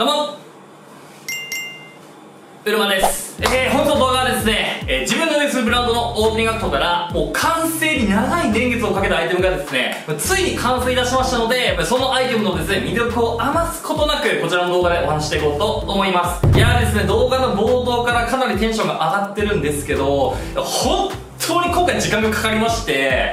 どうもうるまです。本日の動画はですね、自分の運営するブランドのオープニングアクトからもう完成に長い年月をかけたアイテムがですね、ついに完成いたしましたので、そのアイテムのですね、魅力を余すことなくこちらの動画でお話していこうと思います。いやーですね、動画の冒頭からかなりテンションが上がってるんですけど、本当に今回時間がかかりまして、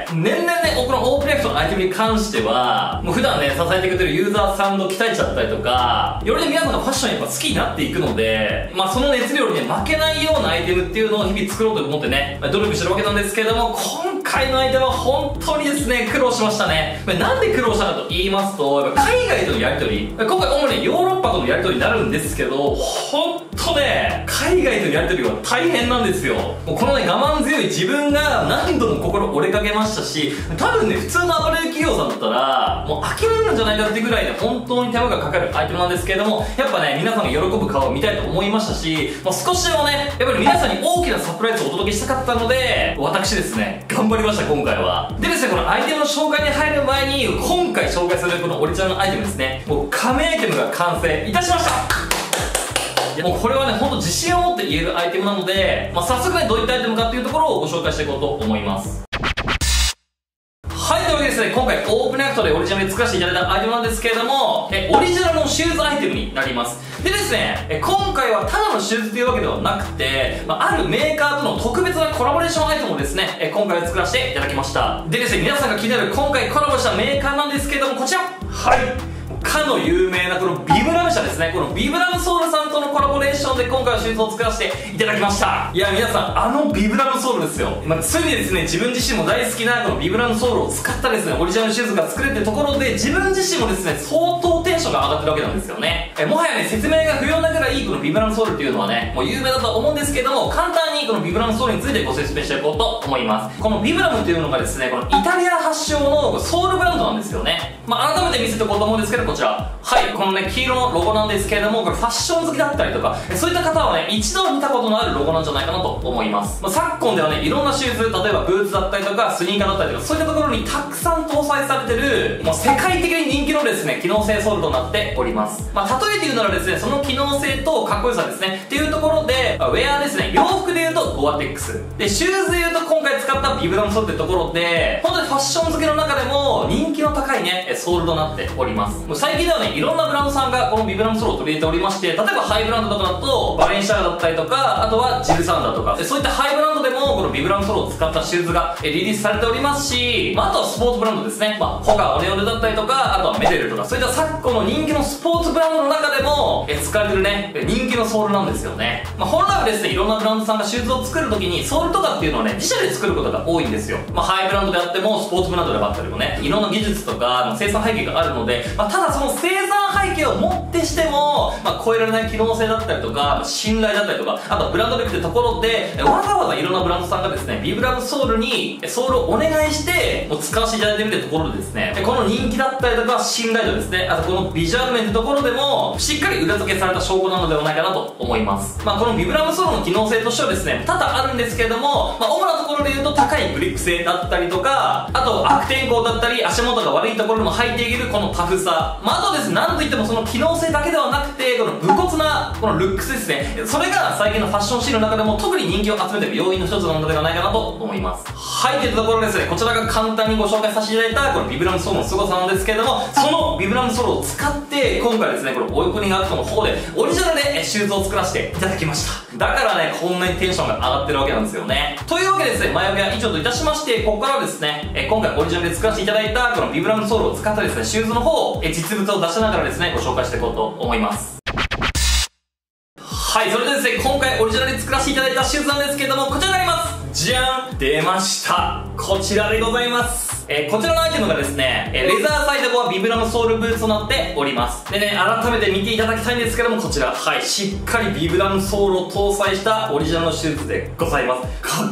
年々ね、このオープンアクトのアイテムに関しては、もう普段ね、支えてくれてるユーザーさんの期待値だったりとか、よりね、皆さんがファッションやっぱ好きになっていくので、その熱量にね、負けないようなアイテムっていうのを日々作ろうと思ってね、努力してるわけなんですけれども、今回のアイテムは本当にですね、苦労しましたね。なんで苦労したかと言いますと、やっぱ海外とのやり取り、今回主にヨーロッパとのやり取りになるんですけど、本当ね、海外とのやり取りは大変なんですよ。もうこのね、我慢強い自分が何度も心折れかけましたし、多分ね、普通のアパレル企業さんだったらもう諦めるんじゃないかっていうぐらいで本当に手間がかかるアイテムなんですけれども、やっぱね、皆さんが喜ぶ顔を見たいと思いましたし、少しでもね、やっぱり皆さんに大きなサプライズをお届けしたかったので、私ですね、頑張りました今回は。でですね、このアイテムの紹介に入る前に、今回紹介するこのオリジナルのアイテムですね、もう神アイテムが完成いたしました。もうこれはね、ほんと自信を持って言えるアイテムなので、早速ね、どういったアイテムかっていうところをご紹介していこうと思います。はい、というわけでですね、今回オープンアクトでオリジナルで作らせていただいたアイテムなんですけれども、オリジナルのシューズアイテムになります。でですね、今回はただのシューズというわけではなくて、あるメーカーとの特別なコラボレーションアイテムをですね、今回は作らせていただきました。でですね、皆さんが気になる今回コラボしたメーカーなんですけれども、こちら、はい、かの有名なこのビブラム社ですね。このビブラムソウルさんとのコラボレーションで今回はシューズを作らせていただきました。いや、皆さん、ビブラムソウルですよ。ついにですね、自分自身も大好きなこのビブラムソウルを使ったですね、オリジナルシューズが作れるってところで、自分自身もですね、相当テンションが上がってるわけなんですよね。もはやね、説明が不要なぐらいこのビブラムソウルっていうのはね、もう有名だと思うんですけども、簡単にこのビブラムソウルについてご説明していこうと思います。このビブラムっていうのがですね、このイタリア発祥のソウルブランドなんですよね。改めて見せておこうと思うんですけど、こちら、はい、このね、黄色のロゴなんですけれども、これファッション好きだったりとか、そういった方はね、一度見たことのあるロゴなんじゃないかなと思います。昨今ではね、いろんなシューズ、例えばブーツだったりとか、スニーカーだったりとか、そういったところにたくさん搭載されてる、もう世界的に人気のですね、機能性ソールとなっております。例えて言うならですね、その機能性とかっこよさですね、っていうところで、ウェアですね、洋服で言うとゴアテックス。で、シューズで言うと今回使ったビブラムソールってところで、本当にファッション好きの中でも人気の高いね、ソールとなっております。もう最近ではね、いろんなブランドさんがこのビブラムソールを取り入れておりまして、例えばハイブランドとかだとバレンシアガだったりとか、あとはジルサンダーとか、そういったハイブランドでもこのビブラムソールを使ったシューズがリリースされておりますし、あとはスポーツブランドですね、ホガオネオネだったりとか、あとはメデルとか、そういった昨今の人気のスポーツブランドの中でも使われてるね、人気のソールなんですよね。本来はですね、いろんなブランドさんがシューズを作るときにソールとかっていうのをね、自社で作ることが多いんですよ。ハイブランドであってもスポーツブランドであったりもね、いろんな技術とか生産背景があるので、ただその生産背景をもってしても、超えられない機能性だったりとか、信頼だったりとか、あとはブランド力ってところで、わざわざいろんなブランドさんがですね、ビブラムソールにソールをお願いしてもう使わせていただいてみるところでですね、この人気だったりとか信頼度ですね、あとこのビジュアル面ってところでもしっかり裏付けされた証拠なのではないかなと思います。このビブラムソールの機能性としてはですね、多々あるんですけれども、主なところで言うと高いグリップ性だったりとか、あと悪天候だったり足元が悪いところでも履いていけるこのタフさ、あとですね、なんといってもその機能性だけではなくて、この武骨なこのルックスですね、それが最近のファッションシーンの中でも特に人気を集めている要因の一つなのではないかなと思います。はい、というところですね、こちらが簡単にご紹介させていただいたこのビブラムソールの凄さなんですけれども、そのビブラムソールを使って今回ですね、このオープニングアクトの方でオリジナルでシューズを作らせていただきました。だからね、こんなにテンションが上がってるわけなんですよね。というわけでですね、前置きは以上といたしまして、ここからはですね、今回オリジナルで作らせていただいたこのビブラムソールを使ったですね、シューズの方を実物を出しながらですね、ご紹介していこうと思います。はい、それでですね、今回オリジナルで作らせていただいたシューズなんですけれども、こちらになります。じゃん、出ました。こちらでございます。こちらのアイテムがですね、レザーサイドゴアビブラムソールブーツとなっております。でね、改めて見ていただきたいんですけども、こちら、はい、しっかりビブラムソールを搭載したオリジナルのシューズでございます。かっ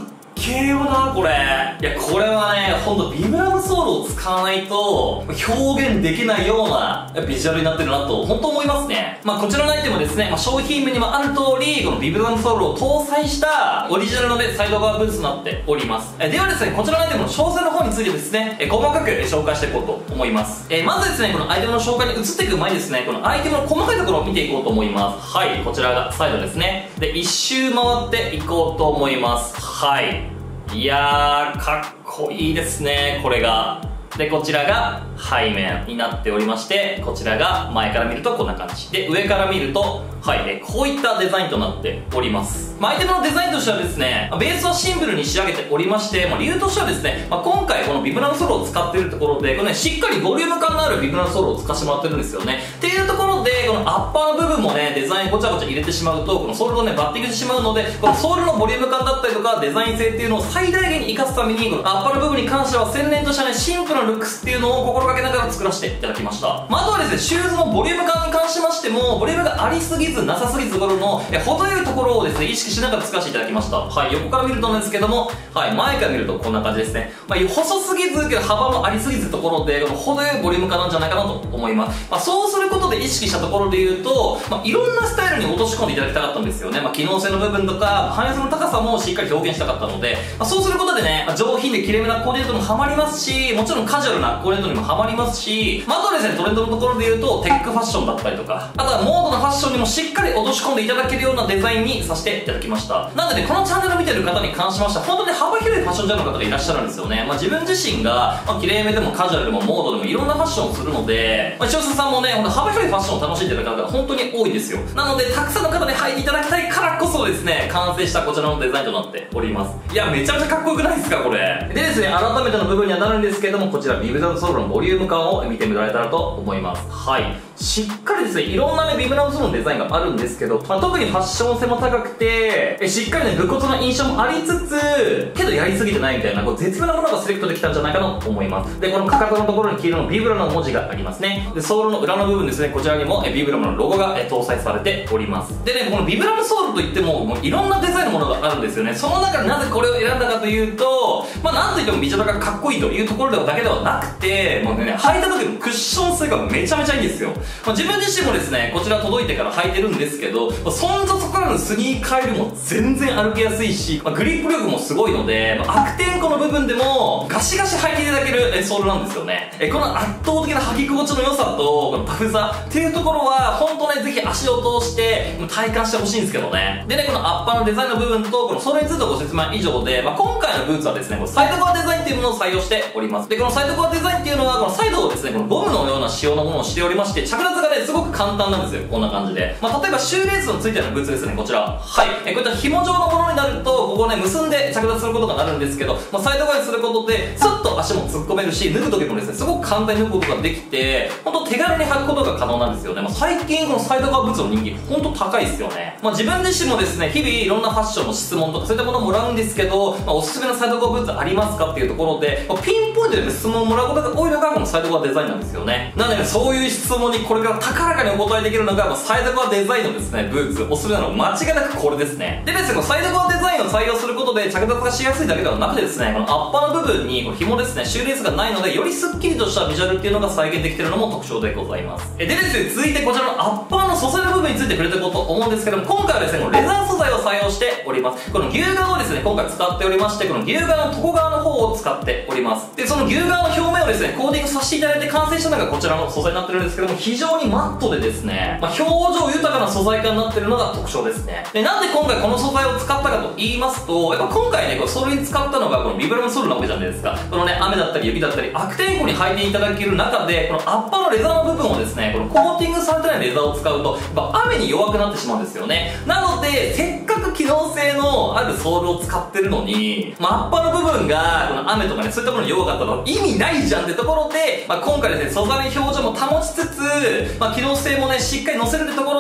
けえよな、これ。いや、これはね、ほんとビブラムソールを使わないと、表現できないようなビジュアルになってるなと、ほんと思いますね。まあ、こちらのアイテムですね、商品名にもある通り、このビブラムソールを搭載したオリジナルのね、サイド側ブーツとなっております。ではですね、こちらのアイテムの詳細の方についてですね、細かく紹介していこうと思います。まずですね、このアイテムの紹介に移っていく前にですね、このアイテムの細かいところを見ていこうと思います。はい、こちらがサイドですね。で、一周回っていこうと思います。はい。いやー、かっこいいですね、これが。で、こちらが背面になっておりまして、こちらが前から見るとこんな感じ。で、上から見ると、はい、こういったデザインとなっております。アイテムのデザインとしてはですね、ベースはシンプルに仕上げておりまして、理由としてはですね、今回このビブラムソールを使っているところで、これね、しっかりボリューム感のあるビブラムソールを使わせてもらってるんですよね。っていうところで、このアッパーの部分もね、デザインごちゃごちゃ入れてしまうと、このソールとね、バッティングしてしまうので、このソールのボリューム感だったりとか、デザイン性っていうのを最大限に活かすために、このアッパーの部分に関しては洗練としたね、シンプルなルックスっていうのを心がけながら作らせていただきました。あとはですね、シューズのボリューム感に関しましても、ボリュームがありすぎず、なさすぎずところの、程よいところをですね、意識しながら作らせていただきました。はい、横から見るとなんですけども、はい、前から見るとこんな感じですね。細すぎず、けど幅もありすぎずところで、この程よいボリューム感なんじゃないかなと思います。そうすることで意識したところで言うと、いろんなスタイルに落とし込んでいただきたかったんですよね。機能性の部分とか、汎用性の高さもしっかり表現したかったので、そうすることでね、上品で綺麗めなコーディネートにもハマりますし、もちろんカジュアルなコーディネートにもハマりますし、あとはですね、トレンドのところで言うと、テックファッションだったりとか、あとはモードなファッションにもしっかり落とし込んでいただけるようなデザインにさせていただきました。なので、このチャンネルを見てる方に関しましては、本当に幅広いファッションジャンルの方がいらっしゃるんですよね。自分自身が、綺麗めでもカジュアルでもモードでもいろんなファッションをするので、視聴者さんもね、幅広いファッションを楽しんでいただく方が本当に多いんですよ。なので、たくさんの方に履いていただきたいからこそですね、完成したこちらのデザインとなっております。いや、めちゃめちゃかっこよくないですか、これ。でですね、改めての部分にはなるんですけども、こちらビブラムソールのボリューム感を見てもらえたらと思います。はい。しっかりですね、いろんなね、ビブラムソールのデザインがあるんですけど、特にファッション性も高くて、しっかりね、武骨な印象もありつつ、けどやりすぎてないみたいな、絶妙なものがセレクトできたんじゃないかなと思います。で、このかかとのところに黄色のビブラムの文字がありますね。で、ソールの裏の部分ですね、こちらにもビブラムのロゴが搭載されております。でね、このビブラムソールといっても、いろんなデザインのものがあるんですよね。その中でなぜこれを選んだかというと、なんといってもビジュアルがかっこいいというところだけではなくて、もうね、履いた時のクッション性がめちゃめちゃいいんですよ。自分自身もですね、こちら届いてから履いてるんですけど、そんじょそこらのスニーカーよりも全然歩きやすいし、グリップ力もすごいので、悪天候の部分でもガシガシ履いていただけるソールなんですよね。この圧倒的な履き心地の良さと、このタフさっていうところは、本当ね、ぜひ足を通して体感してほしいんですけどね。でね、このアッパーのデザインの部分と、このソールについてご説明以上で、今回のブーツはですね、このサイドコアデザインっていうものを採用しております。で、このサイドコアデザインっていうのは、このサイドをですね、このゴムのような仕様のものをしておりまして、着脱がね、すごく簡単なんですよ。こんな感じで。例えばシューレースのついてるブーツですね、こちら。はい。こういった紐状のものになると、ここをね、結んで着脱することがなるんですけど、サイド側にすることで、スッと足も突っ込めるし、脱ぐ時もですね、すごく簡単に脱ぐことができて、本当手軽に履くことが可能なんですよね。最近このサイド側ブーツの人気、本当高いですよね。自分自身もですね、日々いろんなファッションの質問とかそういったものをもらうんですけど、おすすめのサイド側ブーツありますかっていうところで、ピンポイントで、質問をもらうことが多いのがこのサイド側デザインなんですよね。なので、そういう質問にこれから高らかにお答えできるのが、サイド側デザインのですね、ブーツ、おすすめなのは間違いなくこれですね。でですね、このサイド側デザインを採用することで着脱がしやすいだけではなくてですね、このアッパーの部分にこの紐ですね、シューレースがないので、よりスッキリとしたビジュアルっていうのが再現できているのも特徴でございます。でですね、続いてこちらのアッパーの素材の部分について触れていこうと思うんですけども、今回はですね、このレザー素材を採用しております。この牛革をですね、今回使っておりまして、この牛革の床側の方を使っております。で、その牛革の表面をですね、コーティングさせていただいて完成したのがこちらの素材になってるんですけども、非常にマットでですね、表情豊かな素材感になってるのが特徴ですね。で、なんで今回この素材を使ったかと言いますと、やっぱ今回ね、これソールに使ったのがこのビブラムソールなわけじゃないですか。このね、雨だったり雪だったり悪天候に履いていただける中で、このアッパーのレザーの部分をですね、このコーティングされてないレザーを使うと、やっぱ雨に弱くなってしまうんですよね。なので、せっかく機能性のあるソールを使ってるのに、アッパーの部分がこの雨とかね、そういったものに弱かったら意味ないじゃんってところで、今回ですね、素材の表情も保ちつつ、機能性もね、しっかり乗せるってところで、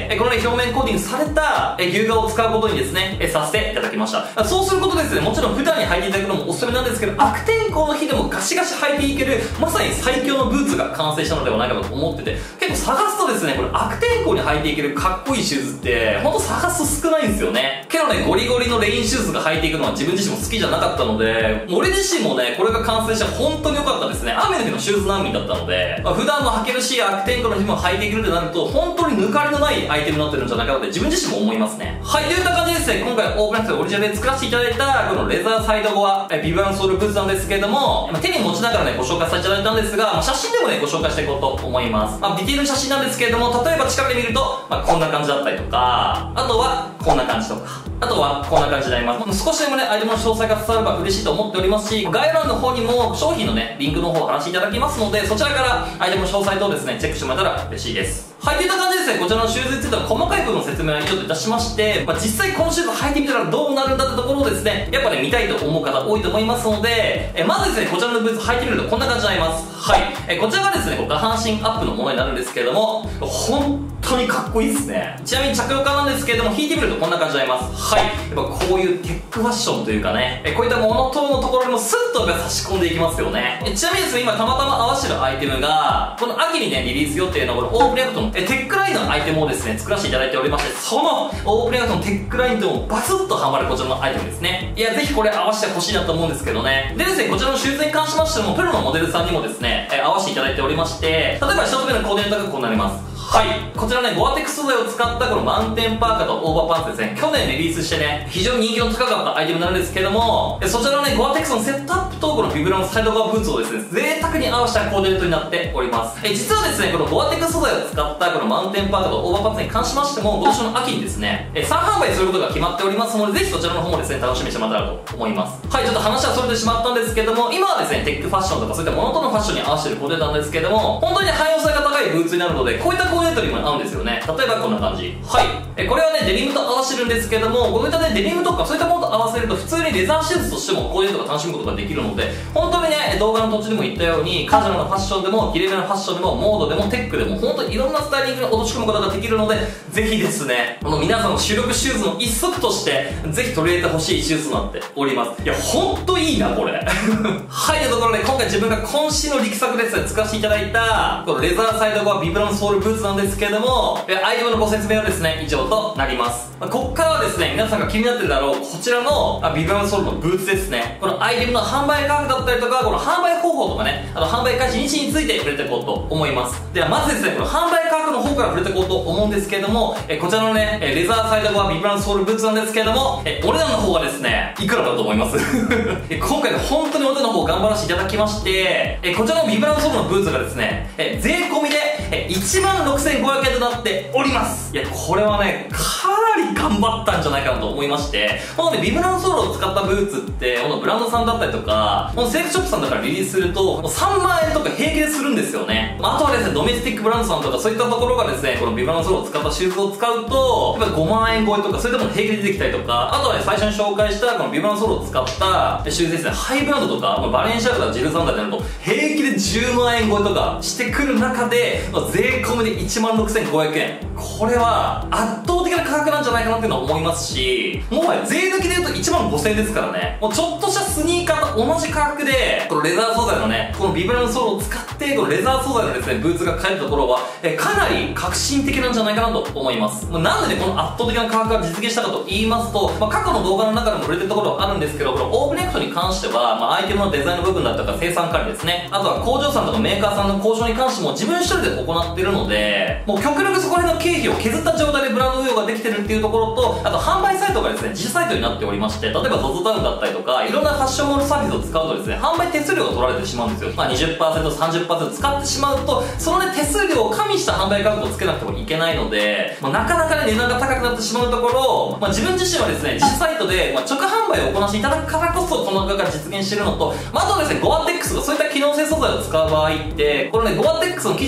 で、このね、表面コーティングされた牛革を使うことにですね、させていただきました。そうすることですね、もちろん普段に履いていただくのもおすすめなんですけど、悪天候の日でもガシガシ履いていける、まさに最強のブーツが完成したのではないかと思ってて、結構探すとですね、これ悪天候に履いていけるかっこいいシューズって、ほんと探すと少ないんですよね。けどね、ゴリゴリのレインシューズが履いていくのは自分自身も好きじゃなかったので、俺自身もね、これが完成して本当に良かったですね。雨の日のシューズ難民だったので、普段も履けるし、悪天候の日も履いていけるとなると、本当に抜かりのないアイテムになってるんじゃないかなって自分自身も思いますね。はい、といった感じでですね、今回オープンアクセルオリジナルで作らせていただいた、このレザーサイドゴア、ビブランソールブーツなんですけれども、手に持ちながらね、ご紹介させていただいたんですが、写真でもね、ご紹介していこうと思います。ディテールの写真なんですけれども、例えば近くで見ると、こんな感じだったりとか、あとはこんな感じとか、あとはこんな感じになります。少しでもね、アイテムの詳細が伝われば嬉しいと思っておりますし、概要欄の方にも商品のね、リンクの方を話していただきますので、そちらからアイテムの詳細等ですね、チェックしてもらえたら嬉しいです。はい、といった感じでですね、こちらのシューズについては細かい部分の説明は以上といたしまして、実際このシューズ履いてみたらどうなるんだってところをですね、やっぱね、見たいと思う方多いと思いますので、まずですね、こちらのブーツ履いてみるとこんな感じになります。はい、こちらがですね、下半身アップのものになるんですけれども、本当にかっこいいですね。ちなみに着用感なんですけれども、引いてみるとこんな感じになります。はい、やっぱこういうテックファッションというかね、こういったモノトーンのところにもスッと差し込んでいきますよね。ちなみにですね、今たまたま合わせてるアイテムが、この秋にね、リリース予定のこのオープンアクトのテックラインのアイテムをですね、作らせていただいておりまして、そのオープンアクトのテックラインともバツッとハマるこちらのアイテムですね。いや、ぜひこれ合わせてほしいなと思うんですけどね。でですね、こちらのシューズに関しましても、プロのモデルさんにもですね、合わせていただいておりまして、例えば1つ目のコーディネートがこうなります。はい、こちらね、ゴアテックス素材を使ったこのマウンテンパーカーとオーバーパンツですね、去年リリースしてね、非常に人気の高かったアイテムなんですけども、そちらのね、ゴアテックスのセットアップとこのビブラのサイド側ブーツをですね、贅沢に合わせたコーディネートになっております。実はですね、このゴアテックス素材を使ったこのマウンテンパーカーとオーバーパンツに関しましても、今年の秋にですね、3販売することが決まっておりますので、ぜひそちらの方もですね、楽しみにしてもらえたらと思います。はい、ちょっと話はそれてしまったんですけども、今はですね、テックファッションとかそういったモノトーンのファッションに合わせてるコーデなんですけども、本当にね、汎用性が高いブーツになるので、こういったコーディネートにも合うんですよね。例えばこんな感じ。はい、これはね、デニムと合わせるんですけども、こういったね、デニムとかそういったものと合わせると普通にレザーシューズとしてもコーディネートが楽しむことができるので、本当にね、動画の途中でも言ったように、カジュアルなファッションでも、綺麗なファッションでも、モードでも、テックでも、本当にいろんなスタイリングに落とし込むことができるので、ぜひですね、この皆さんの主力シューズの一足として、ぜひ取り入れてほしいシューズとなっております。いや、ほんといいな、これ。はい、というところで、今回自分が渾身の力作ですね、使わせていただいた、このレザーサイドゴアビブランソールブーツなんですけれども、アイテムのご説明はですね、以上となります。こっからはですね、皆さんが気になってるだろう、こちらのビブランソールのブーツですね。このアイテムの販売価格だったりとか、この販売方法とかね、あと販売開始日について触れていこうと思います。では、まずですね、この販売価格の方から触れていこうと思うんですけれども、こちらのね、レザーサイドゴアビブランソールブーツなんですけれども、お値段の方がですね、いくらだと思います今回ね、本当にお値段の方頑張らせていただきまして、こちらのビブランソールのブーツがですね、税込みで16,500円となっております。いや、これはね、かなり頑張ったんじゃないかなと思いまして、このね、ビブランソールを使ったブーツって、このブランドさんだったりとか、このセレクトショップさんだからリリースすると、3万円とか平気でするんですよね。あとはですね、ドメスティックブランドさんとかそういったところがですね、このビブランソールを使ったシューズを使うと、やっぱ5万円超えとか、そういったもの平気で出てきたりとか、あとはね、最初に紹介したこのビブランソールを使ったシューズですね、ハイブランドとか、バレンシアガとかジルサンダーになると、平気で10万円超えとかしてくる中で、税込みで16,500円。これは圧倒的な価格なんじゃないかなっていうのは思いますし、もはや税抜きで言うと15,000円ですからね。もうちょっとしたスニーカーと同じ価格で、このレザー素材のね、このビブランソールを使って、このレザー素材のですね、ブーツが買えるところは、かなり革新的なんじゃないかなと思います。なんでね、この圧倒的な価格が実現したかと言いますと、過去の動画の中でも触れてるところはあるんですけど、このオープンネクトに関しては、アイテムのデザインの部分だったりとか生産管理ですね。あとは工場さんとかメーカーさんの交渉に関しても自分一人で行っているので、もう極力そこら辺の経費を削った状態でブランド運用ができてるっていうところと、あと販売サイトがですね、自社サイトになっておりまして、例えば ZOZO タウンだったりとか、いろんなファッションモールサービスを使うとですね、販売手数料が取られてしまうんですよ。20%、30% 使ってしまうと、そのね、手数料を加味した販売価格をつけなくてもいけないので、なかなかね、値段が高くなってしまうところ、自分自身はですね、自社サイトで、直販売を行わせていただくからこそ、この価格が実現しているのと、あとはですね、ゴアテックスがそういった機能性素材を使う場合って、このね、ゴアテックスの生地を使っ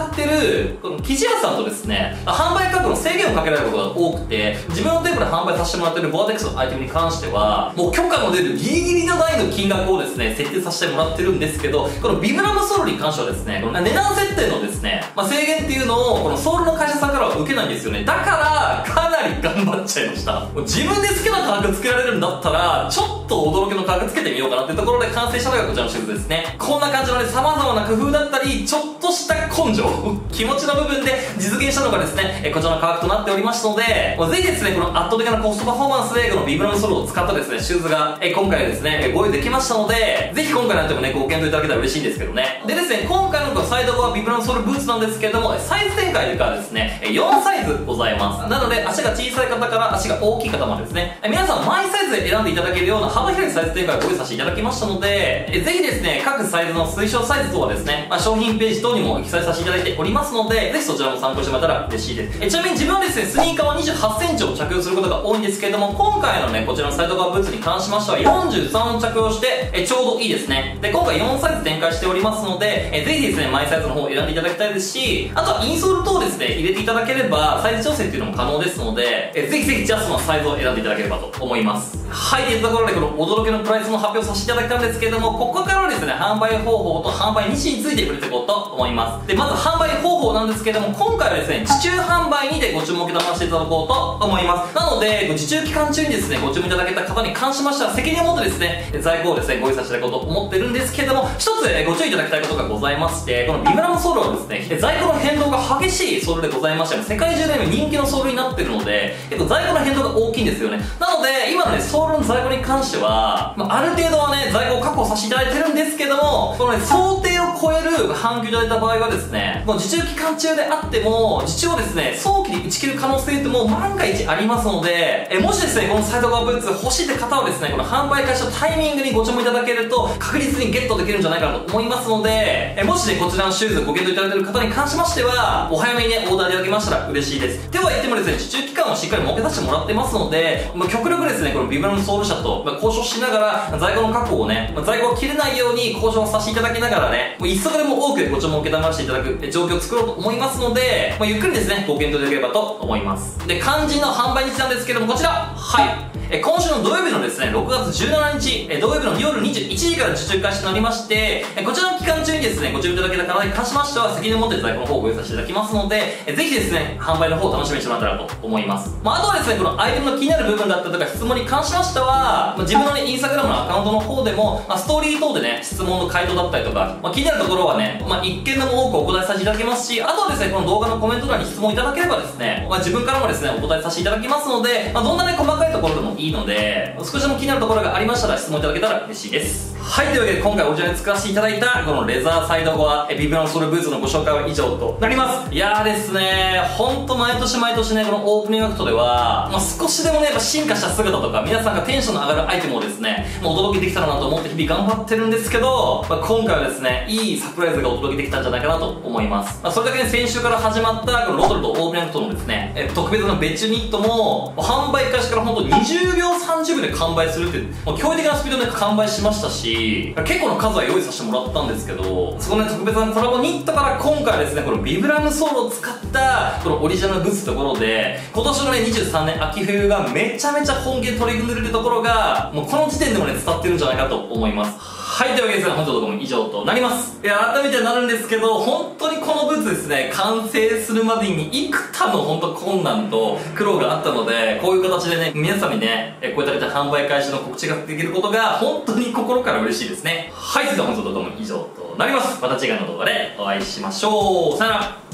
ってる、この生地屋さんとですね、販売価格の制限をかけられることが多くて、自分の店舗で販売させてもらってるボアテックスのアイテムに関しては、もう許可の出るギリギリのラインの金額をですね、設定させてもらってるんですけど、このビブラムソールに関してはですね、この値段設定のですね、制限っていうのを、このソールの会社さんからは受けないんですよね。だから、かなり頑張っちゃいました。もう自分で好きな価格つけられるんだったら、ちょっと驚きの価格つけてみようかなっていうところで完成したのがこちらのシューズですね。こんな感じのね、様々な工夫だったり、ちょっとした根性、気持ちの部分で実現したのがですね、こちらの価格となっておりましたので、ぜひですね、この圧倒的なコストパフォーマンスで、このビブラムソールを使ったですね、シューズが、今回ですね、ご用意できましたので、ぜひ今回なんてもね、ご検討いただけたら嬉しいんですけどね。でですね、今回のこのサイドゴアビブラムソールブーツなんですけれども、サイズ展開がですね、4サイズございます。なので、足が小さい方から足が大きい方までですね、皆さんマイサイズで選んでいただけるような幅広いサイズ展開をご用意させていただきましたので、ぜひですね、各サイズの推奨サイズ等はですね、商品ページ等にも記載させていただいておりますので、ぜひそちらも参考してもらったら嬉しいです。ちなみに自分はですね、スニーカーは28センチを着用することが多いんですけれども、今回のね、こちらのサイドゴアブーツに関しましては43を着用して、ちょうどいいですね。で、今回4サイズ展開しておりますので、ぜひですね、マイサイズの方を選んでいただきたいですし、あとはインソール等をですね、入れていただければ、サイズ調整っていうのも可能ですので、ぜひぜひジャストなサイズを選んでいただければと思います。はい、というところでこの驚きのプライスも発表させていただいたんですけれども、ここからはですね、販売方法と販売日時について触れていこうと思います。で、まず販売方法なんですけれども、今回はですね、受注販売にてご注文を受けたましていただこうと思います。なので、受注期間中にですね、ご注文いただけた方に関しましては、責任を持ってですね、在庫をですね、ご用意させていただこうと思ってるんですけれども、一つご注意いただきたいことがございまして、このビブラムソールはですね、在庫の変動が激しいソールでございまして、世界中で今人気のソールになってるので、結構在庫の変動が大きいんですよね。なので、今のね、ソールの在庫に関しては、ある程度はね、在庫を確保させていただいてるんですけども、このね、想定を超える反響いただいた場合はですね、もう受注期間中であっても、受注をですね、早期に打ち切る可能性ってもう万が一ありますので、もしですね、このサイドゴアブーツ欲しいって方はですね、この販売開始のタイミングにご注文いただけると、確実にゲットできるんじゃないかなと思いますので、もしね、こちらのシューズご検討いただいている方に関しましては、お早めにね、オーダーいただけましたら嬉しいです。では言ってもですね、受注期間をしっかり設けさせてもらってますので、極力ですね、このビブラムソール社と交渉しながら、在庫の確保をね、在庫を切れないように交渉させていただきながらね、一足でも多くご注文を受けたましていただく状況を作ろうと思いますので、ゆっくりですね、ご検討いただければと思います。で、肝心の販売日なんですけども、こちら、はい。今週の土曜日のですね、6月17日、土曜日の夜21時から受注開始となりまして、こちらの期間中にですね、ご注文いただけた方に関しましては、責任を持って在庫の方をご用意させていただきますので、ぜひですね、販売の方を楽しみにしてもらったらと思います。あとはですね、このアイテムの気になる部分だったりとか質問に関しましては、自分のね、インスタグラムのアカウントの方でも、ストーリー等でね、質問の回答だったりとか、気になるところはね、一件でも多くお答えさせていただきますし、あとはですね、この動画のコメント欄に質問いただければですね、自分からもですね、お答えさせていただきますので、どんなね、細かいところでもいいので、少しでも気になるところがありましたら質問いただけたら嬉しいです。はい、というわけで今回オリジナルに作らせていただいたこのレザーサイドゴアビブラムソールブーツのご紹介は以上となります。いやーですね、ほんと毎年毎年ね、このオープニングアクトでは、少しでもね、やっぱ進化した姿とか皆さんがテンションの上がるアイテムをですね、お届けできたらなと思って日々頑張ってるんですけど、今回はですね、いいサプライズがお届けできたんじゃないかなと思います。それだけね、先週から始まったこのロトルとオープニングアクトのですね、特別な別注ニットも販売開始からほんと20秒30秒で完売するっていう、驚異的なスピードで完売しましたし、結構の数は用意させてもらったんですけど、そこのね、特別なコラボニットから今回はですね、このビブラムソールを使ったこのオリジナルグッズというところで、今年のね、23年秋冬がめちゃめちゃ本気で取り組んでるところが、もうこの時点でもね、伝わってるんじゃないかと思います。はい、というわけでですね、本日の動画も以上となります。いや、改めてなるんですけど、本当にこのブーツですね、完成するまでに幾多の本当困難と苦労があったので、こういう形でね、皆さんにね、こういった販売開始の告知ができることが、本当に心から嬉しいですね。はい、それでは本日の動画も以上となります。また次回の動画でお会いしましょう。さよなら。